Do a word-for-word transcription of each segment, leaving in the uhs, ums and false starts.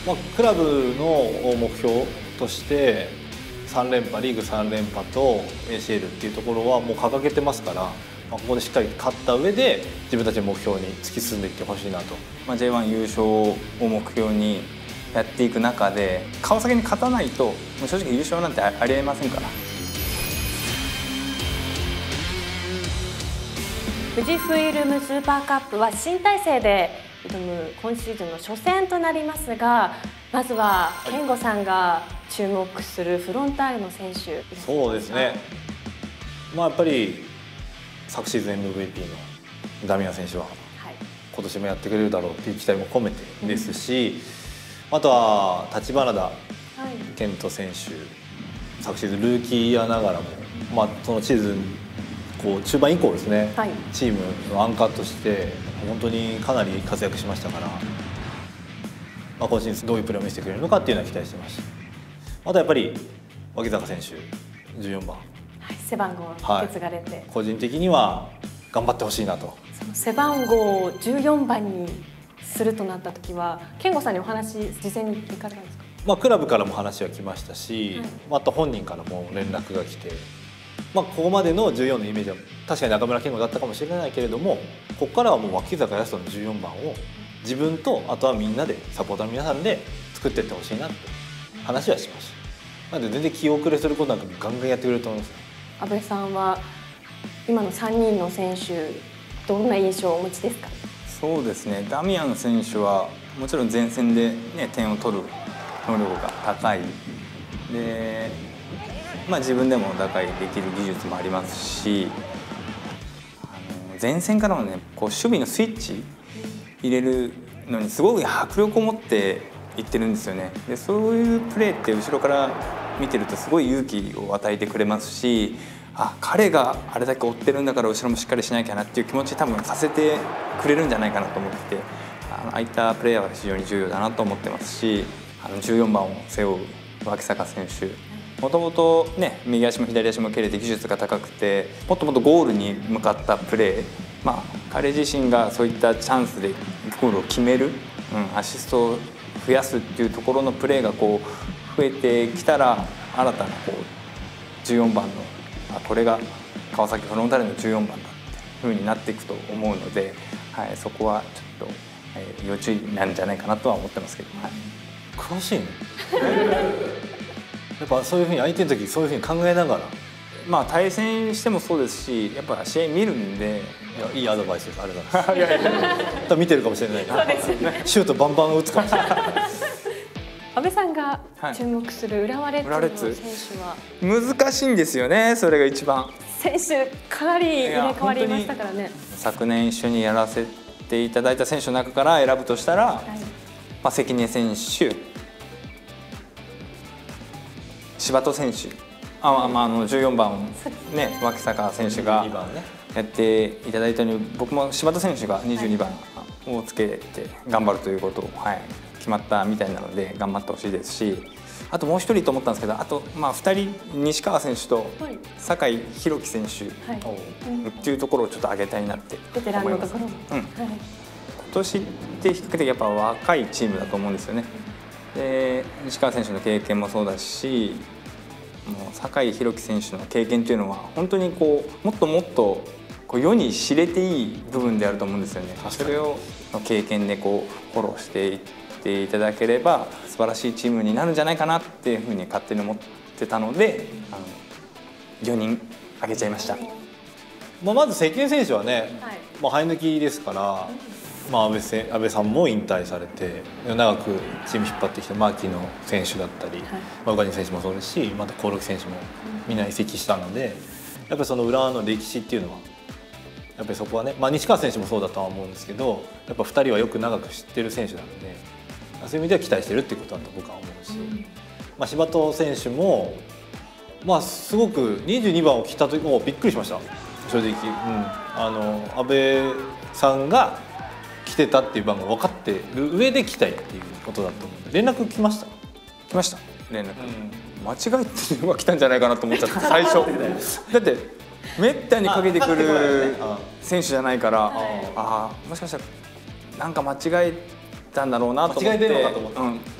まあ、クラブの目標としてさん連覇、リーグさん連覇と エーシーエル っていうところはもう掲げてますから、まあ、ここでしっかり勝った上で自分たちの目標に突き進んでいってほしいなと。 まあ、ジェイワン 優勝を目標にやっていく中で川崎に勝たないと正直優勝なんてありえませんから。 富士フイルムスーパーカップは新体制で挑む今シーズンの初戦となりますが、まずは健吾さんが注目するフロンターレの選手。 そうですね、まあ、やっぱり昨シーズン エムブイピー のダミアン選手は今年もやってくれるだろうっていう期待も込めてですし、うん、あとは立花田健人選手、昨シーズンルーキーイヤーながらも、まあ、そのシーズンこう中盤以降ですね、はい、チームのアンカーとして本当にかなり活躍しましたから、まあ、今シーズンどういうプレーを見せてくれるのかっていうのは期待してますし、あとやっぱり脇坂選手じゅうよんばん、 はい、背番号を受け継がれて、はい、 個人的には頑張ってほしいなと。 その背番号をじゅうよんばんにするとなった時は健吾さんにお話事前に聞かれたんですか？ まあ、クラブからも話は来ましたし、はい、また本人からも連絡が来て、まあ、ここまでのじゅうよんのイメージは確かに中村健吾だったかもしれないけれども、ここからはもう脇坂泰斗のじゅうよんばんを自分とあとはみんなでサポーターの皆さんで作っていってほしいなって話はしました。なので全然気遅れすることなくガンガンやってくれると思います。 阿部さんは今のさんにんの選手どんな印象をお持ちですか？ そうですね、ダミアン選手はもちろん前線で、ね、点を取る能力が高いで、まあ、自分でも打開できる技術もありますし、あの前線からの、ね、こう守備のスイッチ入れるのにすごく迫力を持っていってるんですよね。でそういうプレーって後ろから見てるとすごい勇気を与えてくれますし、あ、彼があれだけ追ってるんだから後ろもしっかりしなきゃなっていう気持ち多分させてくれるんじゃないかなと思ってて、あのああいったプレーヤーは非常に重要だなと思ってますし、あのじゅうよんばんを背負う脇坂選手、もともとね右足も左足も蹴れて技術が高くて、もっともっとゴールに向かったプレー、まあ、彼自身がそういったチャンスでゴールを決める、うん、アシストを増やすっていうところのプレーがこう増えてきたら、新たなこうじゅうよんばんのこれが川崎フロンターレのじゅうよんばんだっていう風になっていくと思うので、はい、そこはちょっと、えー、要注意なんじゃないかなとは思ってますけど、はい、 詳しいねやっぱそういうふうに相手の時そういうふうに考えながら、 まあ対戦してもそうですし、やっぱ試合見るんで、 いやいいアドバイスです。ありがとうございます。いやいやいや見てるかもしれないから、ね、シュートバンバン打つかもしれない阿部さんが注目する浦和レッズの選手は、 難しいんですよね。それが一番選手かなり入れ替わりましたからね。 昨年一緒にやらせていただいた選手の中から選ぶとしたら、はい、まあ、関根選手、柴戸選手、あ、まあ、あのじゅうよんばんを、ね、脇坂選手がやっていただいたように、僕も柴戸選手がにじゅうにばんをつけて頑張るということを、はい、決まったみたいなので頑張ってほしいですし、あともうひとりと思ったんですけど、あとまあふたり、西川選手と酒井宏樹選手っていうところをちょっと上げたいなって思います。今年って比較的やっぱ若いチームだと思うんですよね。で西川選手の経験もそうだし、もう酒井宏樹選手の経験というのは本当にこうもっともっとこう世に知れていい部分であると思うんですよね。それを経験でこうフォローしていっていただければ素晴らしいチームになるんじゃないかなっていうふうに勝手に思ってたので、あのよにん挙げちゃいました。 まあまず関根選手はね、はい、まあ生え抜きですから、まあ、安倍せ、安倍さんも引退されて長くチーム引っ張ってきた牧野選手だったり、はい、まあ、宇賀神選手もそうですし、また興梠選手もみんな移籍したので、やっぱりその浦和の歴史っていうのはやっぱりそこはね、まあ、西川選手もそうだとは思うんですけど、やっぱふたりはよく長く知ってる選手なので、そういう意味では期待してるっていうことだと僕は思うし、うん、まあ、柴戸選手も、まあ、すごくにじゅうにばんを着た時もびっくりしました正直、うん、あの安倍さんが来てたっていう番号分かってる上で来たいっていうことだと思うんで、連絡来ました来ました連絡、うん、間違えて電話来たんじゃないかなと思っちゃった最初だってめったにかけてくる選手じゃないから、ああもしかしたらなんか間違えたんだろうなと思って、間違えてるのかと思った、うん、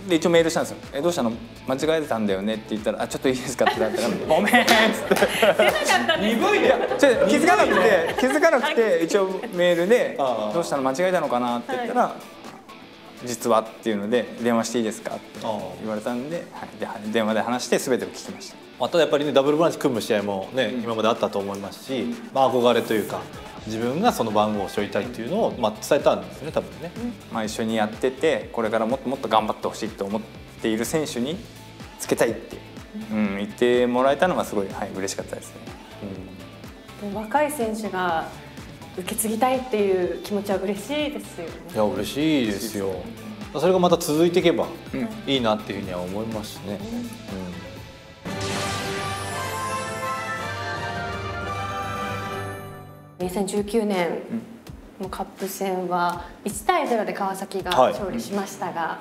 で一応メールしたんですよ「えどうしたの間違えてたんだよね」って言ったら「あちょっといいですか」ってなったら「ごめん」っつって鈍いね。 ちょ気づかなくて気づかなくて一応メールで「どうしたの間違えたのかな」って言ったら「実は」っていうので「電話していいですか?」って言われたんで、はい、で電話で話して全てを聞きました。 またやっぱりねダブルボランチ組む試合もね、うん、今まであったと思いますし、まあ、憧れというか自分がその番号を背負いたいっていうのを、まあ、伝えたんですよね多分ね、うんまあ、一緒にやっててこれからもっともっと頑張ってほしいと思っている選手につけたいって、うん、言ってもらえたのがすごい、はい、嬉しかったですね、 うん、若い選手が受け継ぎたいっていう気持ちは嬉しいですよね。 いや嬉しいですよ。それがまた続いていけばいいなっていうふうには思いますしね、うんうんにせんじゅうきゅうねんのカップ戦はいちたいゼロで川崎が勝利しましたが、はい、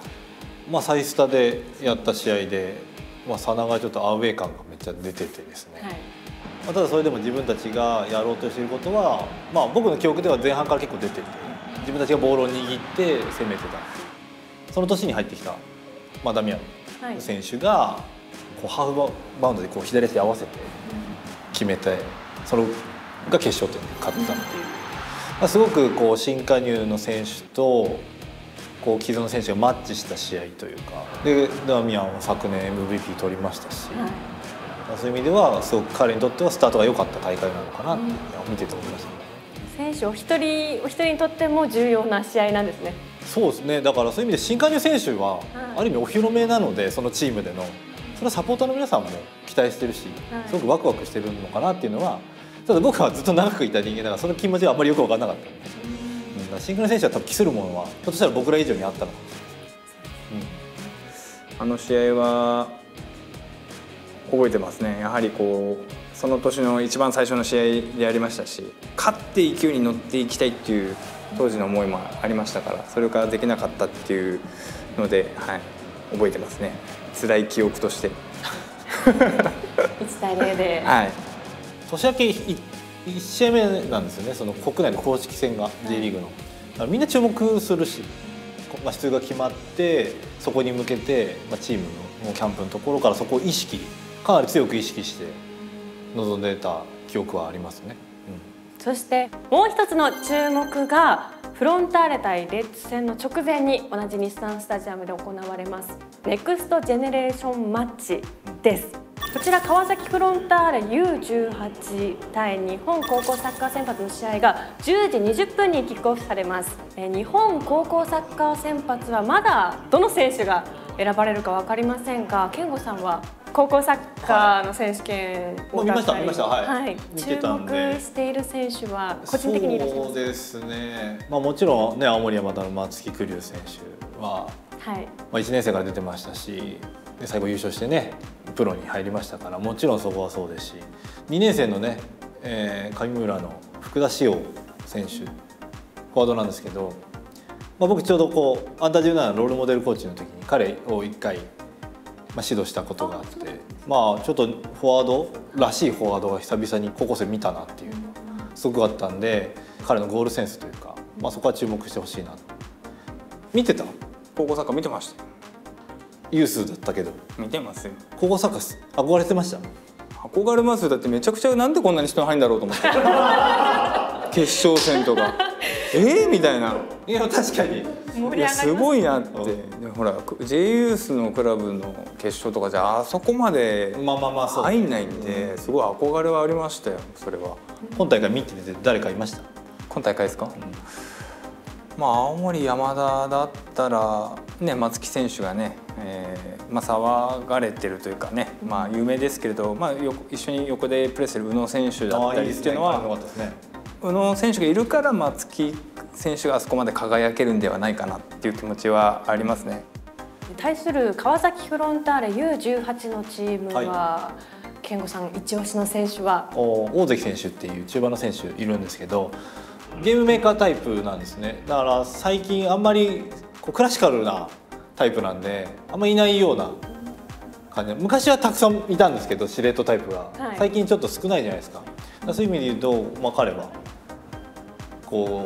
まあ、サイスタでやった試合で、まあ、佐賀がちょっとアウェー感がめっちゃ出ててですね、はい、まあ、ただそれでも自分たちがやろうとしていることは、まあ、僕の記憶では前半から結構出てて自分たちがボールを握って攻めてたっていうその年に入ってきた、まあ、ダミアン選手がこうハーフバウンドでこう左足で合わせて決めてそのが決勝点で勝ったっていう、まあ、すごくこう新加入の選手とこう既存の選手がマッチした試合というかでダミアンは昨年 エムブイピー 取りましたし、はい、まあ、そういう意味ではすごく彼にとってはスタートが良かった大会なのかなって見てて思いました、 ね、選手お一人お一人にとっても重要な試合なんですね。 そうですね。だからそういう意味で新加入選手はある意味お披露目なのでそのチームでのそれはサポーターの皆さんも期待してるしすごくワクワクしてるのかなっていうのはただ僕はずっと長くいた人間だからその気持ちはあんまりよく分からなかった、うん、新加入選手は多分期するものはひょっとしたら僕ら以上にあったのかもしれない、 うん、あの試合は覚えてますね。やはりこうその年の一番最初の試合でやりましたし勝って勢いに乗っていきたいっていう当時の思いもありましたからそれからできなかったっていうので、はい、覚えてますね。辛い記憶としていちたいゼロで、 はい、年明けいち試合目なんですよねその国内の公式戦が J リーグの、だからみんな注目するし、まあ、出場が決まってそこに向けて、まあ、チームのキャンプのところからそこを意識かなり強く意識して臨んでた記憶はありますね、 うん、そしてもう一つの注目がフロンターレ対レッズ戦の直前に同じ日産スタジアムで行われますネクストジェネレーションマッチです。こちら川崎フロンターレ ユーじゅうはち 対日本高校サッカー選抜の試合がじゅうじにじゅっぷんにキックオフされます。日本高校サッカー選抜はまだどの選手が選ばれるか分かりませんが健吾さんは高校サッカーの選手権を見ました見ましたはい、 はい、注目している選手は個人的にいらっしゃいますか？ そうですね、まあ、もちろんね青森山田の松木玖生選手は、はいまあ、いちねん生から出てましたしで最後優勝してねプロに入りましたからもちろんそこはそうですしにねん生のね、えー、上村の福田師王選手フォワードなんですけど、まあ、僕ちょうどこうアンダーじゅうななのロールモデルコーチの時に彼をいっかいまあ、指導したことがあってまあちょっとフォワードらしいフォワードが久々に高校生見たなっていうのがすごくあったんで彼のゴールセンスというか、まあ、そこは注目してほしいな。見てた？ 高校サッカー見てました。 ユースだったけど見てますよ。 高校サッカー憧れてました？ 憧れますよ。だってめちゃくちゃなんでこんなに人入るんだろうと思って決勝戦とかえー、みたいな。 いや確かにいやすごいなって。でほら J ユースのクラブの決勝とかじゃあそこまで入んないんですごい憧れはありましたよ。それは今大会見てて誰かいました？ 今大会ですか、うん、まあ青森山田だったらね松木選手がね、えーまあ、騒がれてるというかね、まあ、有名ですけれど、まあ、よ一緒に横でプレーする宇野選手だったりっていうのは宇野選手がいるから松木選手があそこまで輝けるんではないかなっていう気持ちはありますね。 対する川崎フロンターレ ユーじゅうはち のチームは、はい、健吾さん一押しの選手は大関選手っていう中盤の選手いるんですけどゲームメーカータイプなんですね。だから最近あんまりこうクラシカルなタイプなんであんまりいないような感じで昔はたくさんいたんですけど司令塔タイプが、はい、最近ちょっと少ないじゃないですか。そういう意味で言うと、まあ、彼はこう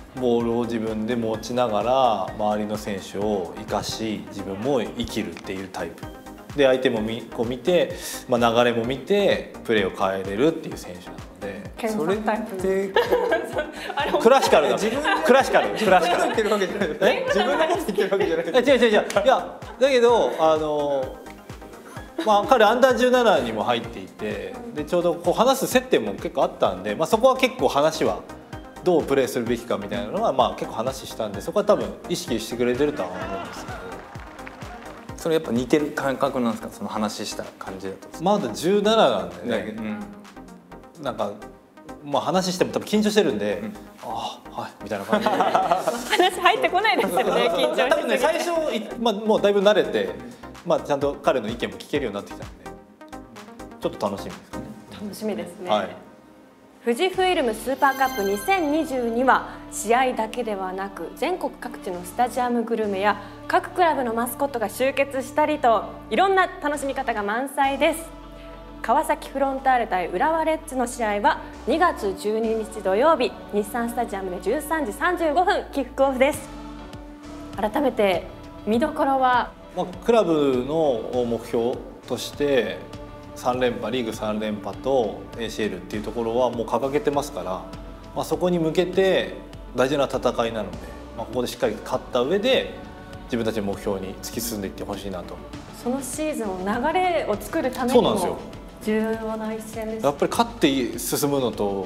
ボールを自分で持ちながら周りの選手を生かし自分も生きるっていうタイプで、相手もみこう見て、まあ、流れも見てプレーを変えれるっていう選手なので。 それってクラシカルだ。クラシカル。クラシカル。 言ってるわけじゃない。え、自分のこと言ってるわけじゃない。 違う違う違う。いやだけどあのまあ彼アンダーじゅうななにも入っていて、でちょうどこう話す接点も結構あったんで、まあそこは結構話はどうプレーするべきかみたいなのはまあ結構話したんで、そこは多分意識してくれてるとは思うんですけど。 それやっぱ似てる感覚なんですか、その話した感じだと。 まだじゅうなななんでね。うん、なんか。まあ話しても多分緊張してるんで、うん、ああはいみたいな感じで話入ってこないですよね、緊張して。 多分ね最初、まあ、もうだいぶ慣れて、まあ、ちゃんと彼の意見も聞けるようになってきたんでちょっと楽しみですね。 楽しみですね、 はい、 富士フイルムスーパーカップにせんにじゅうには試合だけではなく全国各地のスタジアムグルメや各クラブのマスコットが集結したりといろんな楽しみ方が満載です。川崎フロンターレ対浦和レッズの試合はにがつじゅうににち土曜日、日産スタジアムでじゅうさんじさんじゅうごふんキックオフです。改めて見どころは、 まあ、クラブの目標としてさんれんぱ、リーグさんれんぱと エーシーエル っていうところはもう掲げてますから、まあ、そこに向けて大事な戦いなので、まあ、ここでしっかり勝った上で自分たちの目標に突き進んでいってほしいなと。 そのシーズンの流れを作るためにも重要な一戦です。 やっぱり勝って進むのと、はい、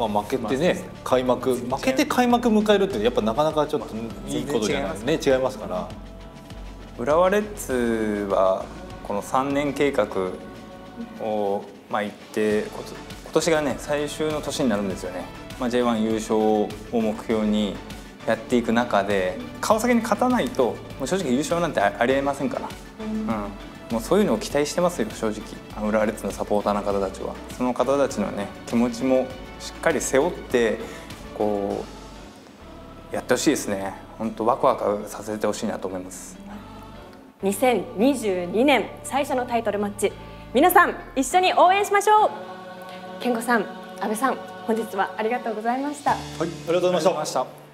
まあ負けてね開幕負けて開幕迎えるってやっぱなかなかちょっといいことじゃないね、違いますから。 浦和レッズはこのさんねん計画をまあ言って今年がね最終の年になるんですよね。まあ、ジェイワン 優勝を目標にやっていく中で川崎に勝たないともう正直優勝なんてありえませんから。うん、もうそういうのを期待してますよ、正直。浦和レッズのサポーターの方たちはその方たちのね気持ちもしっかり背負ってこうやってほしいですね。本当ワクワクさせてほしいなと思います。 にせんにじゅうにねん最初のタイトルマッチ、皆さん一緒に応援しましょう。健吾さん、阿部さん、本日はありがとうございました。はい、 ありがとうございました。